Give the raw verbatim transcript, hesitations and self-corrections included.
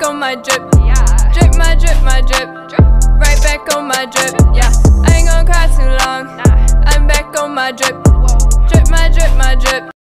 back on my drip. Drip my drip, my drip. Right back on my drip. Yeah, I ain't gonna cry too long. I'm back on my drip. Drip my drip, my drip.